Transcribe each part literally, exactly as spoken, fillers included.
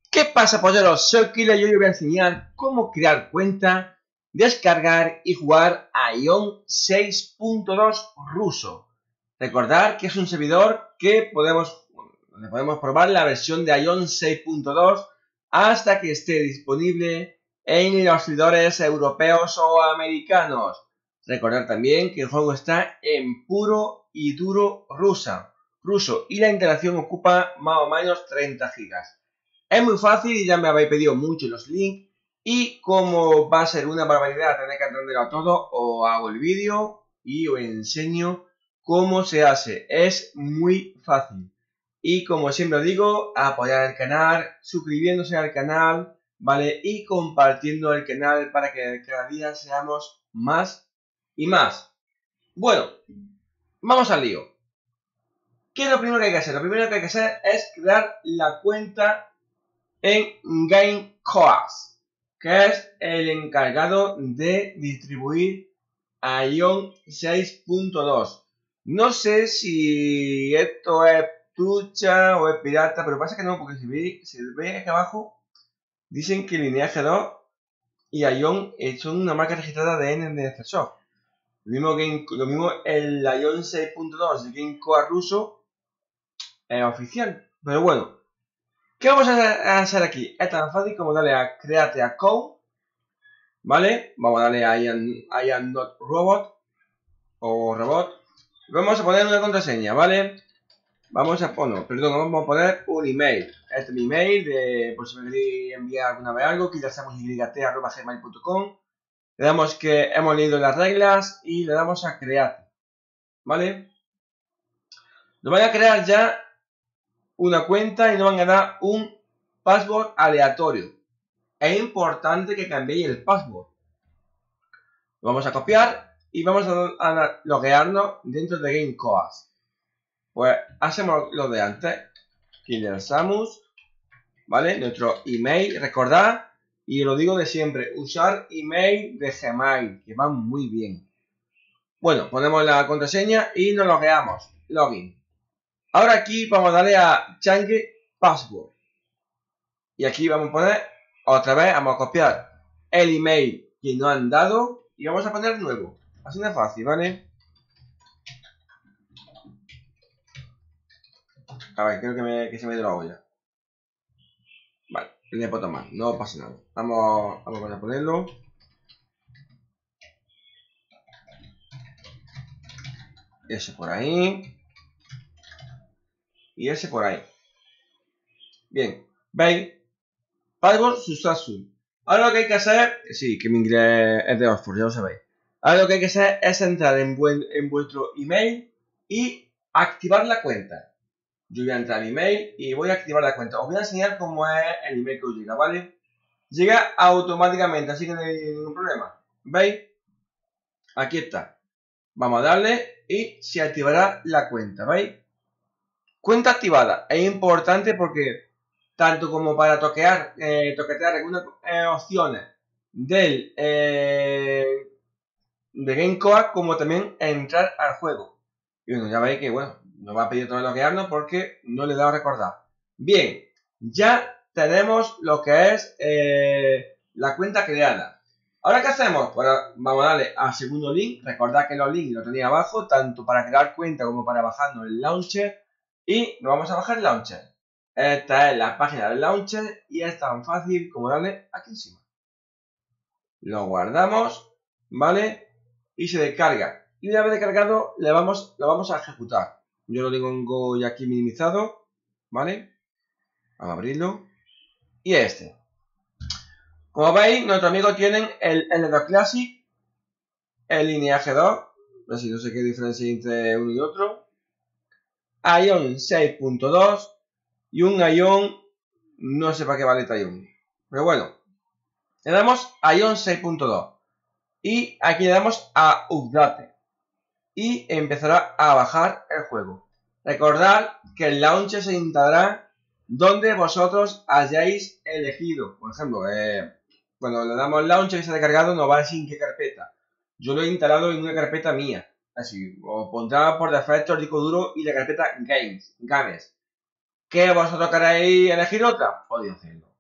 ¿Qué pasa, polleros? Soy Killer y hoy os voy a enseñar cómo crear cuenta, descargar y jugar a Ion seis punto dos ruso. Recordad que es un servidor que podemos, donde podemos probar la versión de Ion seis punto dos hasta que esté disponible en los servidores europeos o americanos. Recordad también que el juego está en puro y duro rusa, ruso y la interacción ocupa más o menos treinta gigas. Es muy fácil y ya me habéis pedido mucho los links. Y como va a ser una barbaridad tener que entenderlo todo, os hago el vídeo y os enseño cómo se hace. Es muy fácil. Y como siempre os digo, apoyar el canal, suscribiéndose al canal, ¿vale? Y compartiendo el canal para que cada día seamos más y más. Bueno, vamos al lío. ¿Qué es lo primero que hay que hacer? Lo primero que hay que hacer es crear la cuenta en GameCoas, que es el encargado de distribuir a Ion seis punto dos. No sé si esto es trucha o es pirata, pero pasa que no, porque si ve, si ve aquí abajo, dicen que Lineage dos y Ion son una marca registrada de N F Soft. Lo mismo, Game, lo mismo el Ion seis punto dos de GameCoas ruso es oficial, pero bueno. ¿Qué vamos a hacer aquí? Es tan fácil como darle a Create Account, ¿vale? Vamos a darle a I am, I am not robot o robot. Vamos a poner una contraseña, ¿vale? Vamos a poner, perdón, vamos a poner un email. Este es mi email, de, por si me queréis enviar alguna vez algo, que ya hacemos y arroba gmail punto com. Le damos que hemos leído las reglas y le damos a Create, ¿vale? Nos van a crear ya una cuenta y nos van a dar un password aleatorio. Es importante que cambiéis el password. Lo vamos a copiar y vamos a, a loguearnos dentro de GameCoas. Pues hacemos lo de antes. Killer Samus, ¿vale? Nuestro email, recordad, y lo digo de siempre, usar email de Gmail, que van muy bien. Bueno, ponemos la contraseña y nos logueamos. Login. Ahora aquí vamos a darle a Change Password. Y aquí vamos a poner, otra vez, vamos a copiar el email que nos han dado y vamos a poner nuevo. Así de fácil, ¿vale? A ver, creo que, me, que se me dio la olla. Vale, le puedo tomar, no pasa nada. Vamos, vamos a ponerlo. Ese por ahí. Y ese por ahí. Bien, ¿veis? Password successful. Ahora lo que hay que hacer, sí, que mi inglés es de Oxford, ya lo sabéis. Ahora lo que hay que hacer es entrar en, buen, en vuestro email y activar la cuenta. Yo voy a entrar al email y voy a activar la cuenta. Os voy a enseñar cómo es el email que os llega, ¿vale? Llega automáticamente, así que no hay ningún problema. ¿Veis? Aquí está. Vamos a darle y se activará la cuenta, ¿veis? Cuenta activada. Es importante porque tanto como para toquear, eh, toquetear algunas eh, opciones del eh, de GameCoas, como también entrar al juego. Y bueno, ya veis que bueno, nos va a pedir otra vez loguearnos porque no le he dado a recordar. Bien, ya tenemos lo que es eh, la cuenta creada. Ahora, ¿qué hacemos? Pues vamos a darle al segundo link. Recordad que los links los tenéis abajo, tanto para crear cuenta como para bajarnos el launcher. Y nos vamos a bajar el launcher. Esta es la página del launcher y es tan fácil como darle aquí encima. Lo guardamos, ¿vale? Y se descarga. Y una vez descargado, le vamos, lo vamos a ejecutar. Yo lo tengo ya aquí minimizado, ¿vale? Vamos a abrirlo. Y este. Como veis, nuestros amigos tienen el L dos Classic, el Lineage dos, así no sé qué diferencia hay entre uno y otro, Ion seis punto dos y un Ion, no sé para qué vale este Ion, pero bueno, le damos a Ion seis punto dos y aquí le damos a Update y empezará a bajar el juego. Recordad que el launcher se instalará donde vosotros hayáis elegido. Por ejemplo, eh, cuando le damos launcher y se ha descargado, nos va a decir en qué carpeta. Yo lo he instalado en una carpeta mía. Así, os pondrá por defecto el disco duro y la carpeta Games. Games. ¿Que vosotros queréis elegir otra? Podéis hacerlo.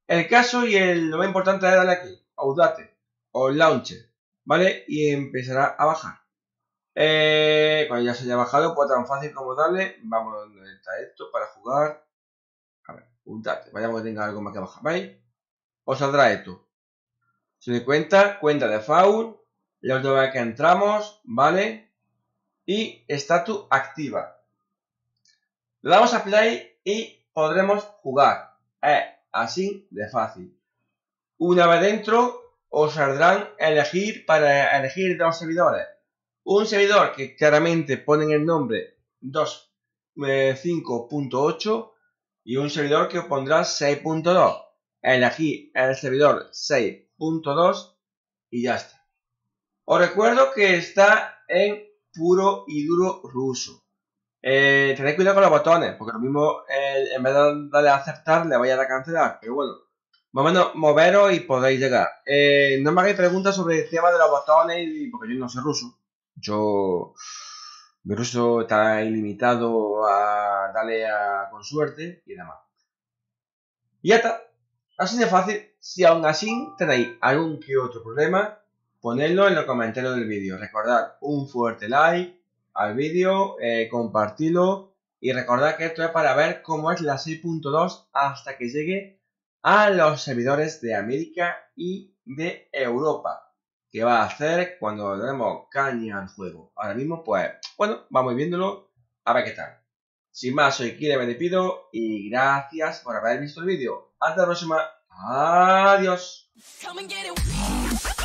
El caso y el, lo más importante es darle aquí, Update o Launcher, ¿vale? Y empezará a bajar. Eh, cuando ya se haya bajado, pues tan fácil como darle, vamos donde está esto para jugar. A ver, Update, vayamos que tenga algo más que bajar, ¿veis? Os saldrá esto. Se me cuenta, cuenta de Faul, la última vez que entramos, ¿vale? Y estatus activa. Le damos a play y podremos jugar. Es así de fácil. Una vez dentro, os saldrán elegir para elegir dos servidores. Un servidor que claramente ponen el nombre dos punto cinco punto ocho y un servidor que os pondrá seis punto dos. Elegí el servidor seis punto dos y ya está. Os recuerdo que está en puro y duro ruso. Eh, tened cuidado con los botones, porque lo mismo eh, en vez de darle a aceptar le vaya a dar a cancelar. Pero bueno, más o menos moveros y podéis llegar. Eh, no me hagáis preguntas sobre el tema de los botones, porque yo no sé ruso. Yo, mi ruso está ilimitado a darle a, con suerte y demás. Y ya está. Así de fácil. Si aún así tenéis algún que otro problema, ponedlo en los comentarios del vídeo. Recordad un fuerte like al vídeo, eh, compartidlo y recordad que esto es para ver cómo es la seis punto dos hasta que llegue a los servidores de América y de Europa, que va a hacer cuando le demos caña al juego. Ahora mismo, pues, bueno, vamos viéndolo a ver qué tal. Sin más, soy Kile, me despido y gracias por haber visto el vídeo. Hasta la próxima. Adiós.